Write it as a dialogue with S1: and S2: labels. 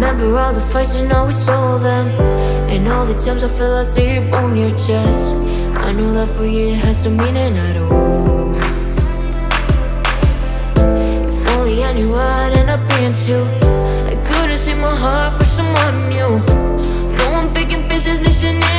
S1: Remember all the fights and always sold them, and all the times I fell asleep on your chest. I know that for you it has no meaning at all. If only I knew I'd end up being too. I couldn't see my heart for someone new. No one picking pieces, missing it.